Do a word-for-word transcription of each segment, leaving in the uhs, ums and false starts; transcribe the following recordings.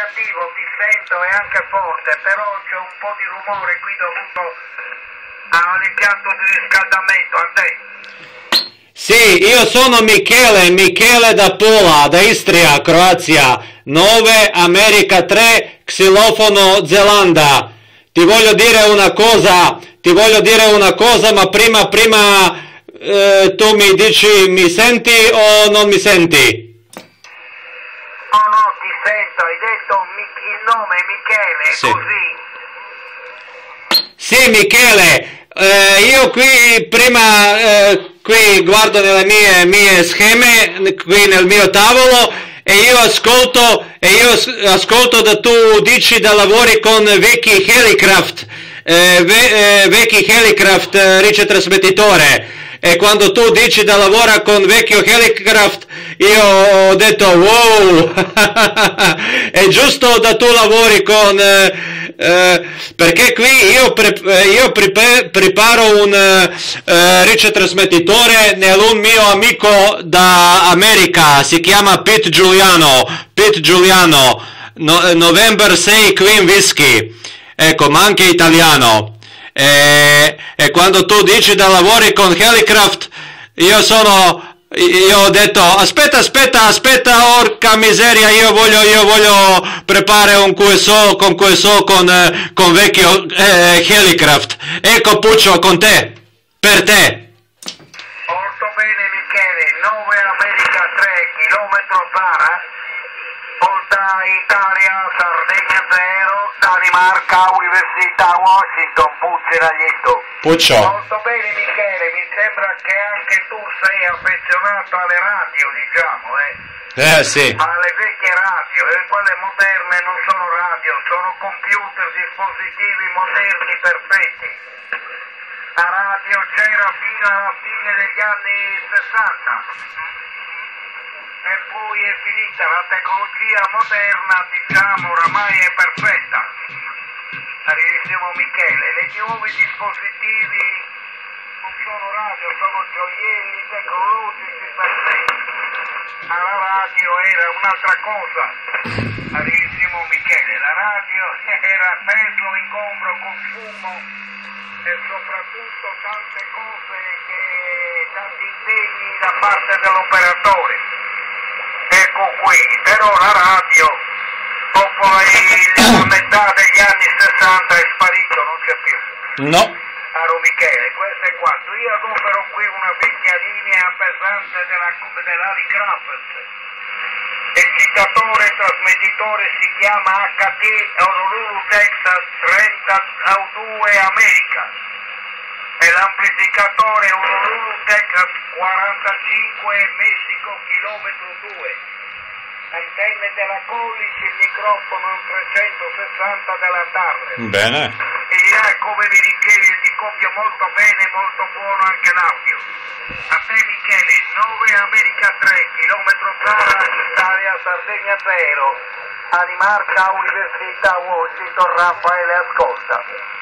negativo, ti sento, è anche forte, però c'è un po' di rumore qui dovuto all'impianto di riscaldamento, a te. Sì, io sono Michele, Michele da Pula, da Istria, Croazia, nove, America tre, xilofono Zelanda. Ti voglio dire una cosa, ti voglio dire una cosa, ma prima, prima eh, tu mi dici mi senti o non mi senti? No, no, ti sento, hai detto il nome Michele, Sì. così. Sì, Michele, eh, io qui prima eh, qui guardo nelle mie, mie scheme, qui nel mio tavolo, e io ascolto, e io ascolto da tu dici da lavori con vecchi Hallicraft, eh, ve, eh, vecchi Hallicraft eh, ricetrasmettitore, e quando tu dici da lavora con vecchio Hallicraft, io ho detto wow, è giusto da tu lavori con... Eh, Eh, perché qui io, pre, io pre, preparo un eh, ricetrasmettitore nell'un mio amico da America, si chiama Pete Giuliano, Pete Giuliano, no, November sei Queen Whiskey, ecco, ma anche italiano. E, e quando tu dici da lavori con Hallicraft, io sono... Io ho detto aspetta aspetta aspetta orca miseria, io voglio io voglio preparare un Q S O con Q S O con, eh, con vecchio eh, Hallicraft. Ecco Puccio, con te, per te. Molto bene Michele, nove America tre, chilometro Zara, Volta Italia, Sardegna zero, Danimarca, Università Washington, Pucci Raglietto. Puccio. Molto bene Michele, mi sembra che anche tu sei affezionato alle radio, diciamo, eh? Eh sì. Alle vecchie radio, e quelle moderne non sono radio, sono computer, dispositivi moderni perfetti. La radio c'era fino alla fine degli anni sessanta. E poi è finita, la tecnologia moderna, diciamo, oramai è perfetta. Carissimo Michele, le nuovi dispositivi non sono radio, sono gioielli tecnologici perfetti. Ma la radio era un'altra cosa. Carissimo Michele, la radio era peso, ingombro, consumo e soprattutto tante cose che, tanti impegni da parte dell'operatore. Ecco qui, però la radio dopo la metà degli anni sessanta è sparito, non c'è più. No. Caro Michele, questo è quanto. Io adopero qui una vecchia linea pesante della, dell'hallicrafters. Il citatore trasmettitore si chiama H T Honolulu Texas trentadue America. E l'amplificatore Honolulu Texas quarantacinque Messico chilometro due. Antenne della Collis, il microfono un trecentosessanta della Turner. Bene. E ah, come mi richiedi, ti copio molto bene, molto buono anche l'audio. A te Michele, nove America tre, chilometro Zara, Italia, Sardegna zero, Danimarca, Università Washington, Raffaele ascolta.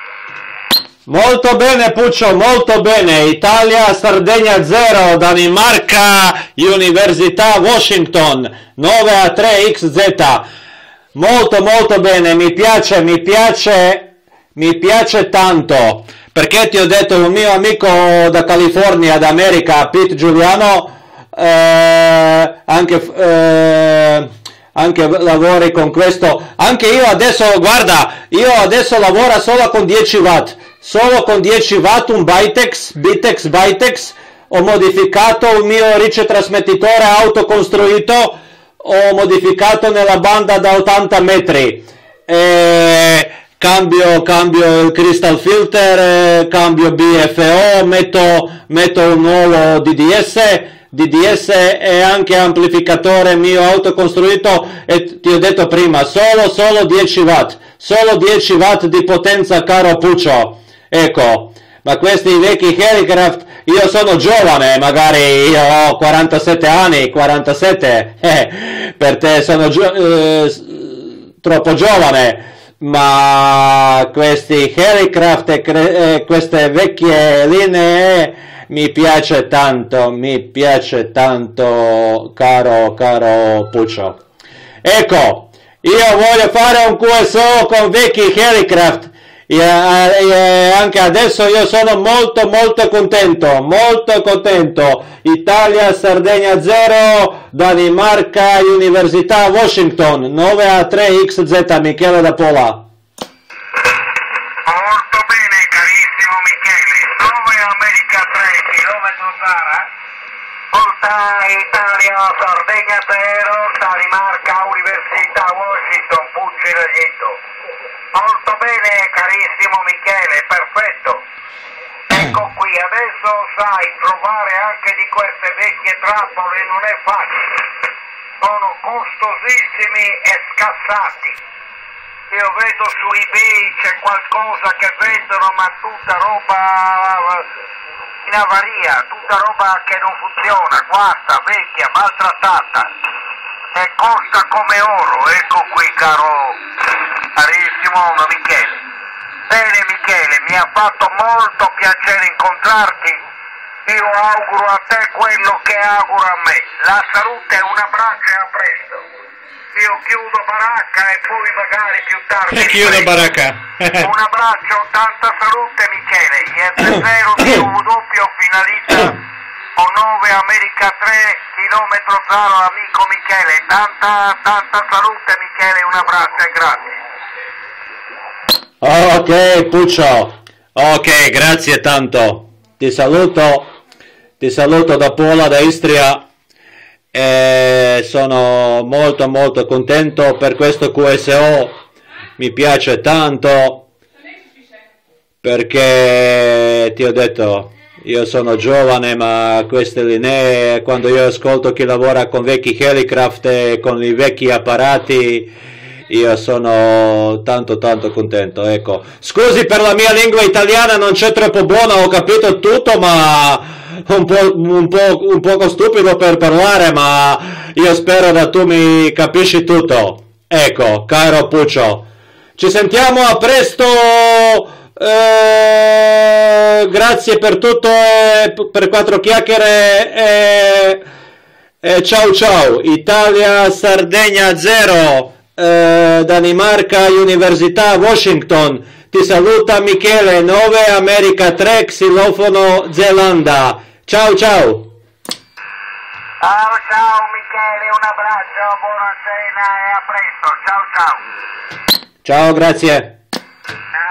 Molto bene Puccio, molto bene. Italia, Sardegna zero, Danimarca, Università Washington, nove a tre X Z. Molto molto bene, mi piace, mi piace, mi piace tanto. Perché ti ho detto, un mio amico da California, d'America, Pete Giuliano, eh, anche... Eh, anche lavori con questo, anche io adesso, guarda, io adesso lavoro solo con dieci watt, solo con dieci watt, un bitx, bitx, bitx, ho modificato il mio ricetrasmettitore autocostruito, ho modificato nella banda da ottanta metri, e cambio, cambio il crystal filter, cambio B F O, metto, metto un nuovo D D S, D D S e anche amplificatore mio autocostruito, e ti ho detto prima, solo, solo dieci watt, solo dieci watt di potenza, caro Puccio, ecco, ma questi vecchi Hallicraft, io sono giovane, magari io ho quarantasette anni, quarantasette, eh, per te sono gio- eh, troppo giovane, ma questi Hallicraft e cre- eh, queste vecchie linee mi piace tanto, mi piace tanto, caro, caro Puccio. Ecco, Io voglio fare un Q S O con vecchi Hallicraft e, e anche adesso io sono molto molto contento, molto contento. Italia, Sardegna zero, Danimarca, Università Washington, nove a tre X Z, Michele da Pola. Molto bene, carissimo Michele. nove America tre, chilometro Zara. Volta Italia, Sardegna zero, Danimarca, Università Washington, Pucci Molto bene, carissimo Michele, perfetto. Ecco qui, adesso sai, trovare anche di queste vecchie trappole non è facile. Sono costosissimi e scassati. Io vedo su eBay c'è qualcosa che vendono, ma tutta roba in avaria, tutta roba che non funziona, guasta, vecchia, maltrattata. E costa come oro, ecco qui, caro carissimo Michele. Bene Michele, mi ha fatto molto piacere incontrarti. Io auguro a te quello che auguro a me. La salute, un abbraccio e a presto. Io chiudo baracca e poi magari più tardi. E chiudo baracca. Un abbraccio, tanta salute Michele. I F zero più W finalizza con nove America tre, chilometro zero, amico Michele. Tanta, tanta salute Michele, un abbraccio e grazie. Ok, Puccio. Ok, grazie tanto. Ti saluto. Ti saluto da Pola, da Istria. E sono molto molto contento per questo Q S O. Mi piace tanto perché ti ho detto, io sono giovane, ma queste linee, quando io ascolto chi lavora con vecchi Hallicraft e con i vecchi apparati, io sono tanto tanto contento. Ecco, scusi per la mia lingua italiana, non c'è troppo buona, ho capito tutto, ma un po', un po', un poco stupido per parlare, ma io spero che tu mi capisci tutto. Ecco, caro Puccio, ci sentiamo a presto. Eh, grazie per tutto e per quattro chiacchiere e, e ciao ciao. Italia, Sardegna zero, eh, Danimarca, Università Washington. Ti saluta Michele, nove America tre, xilofono Zelanda. Ciao ciao. Ciao ciao Michele, un abbraccio, buona cena e a presto. Ciao ciao. Ciao, grazie. Ciao.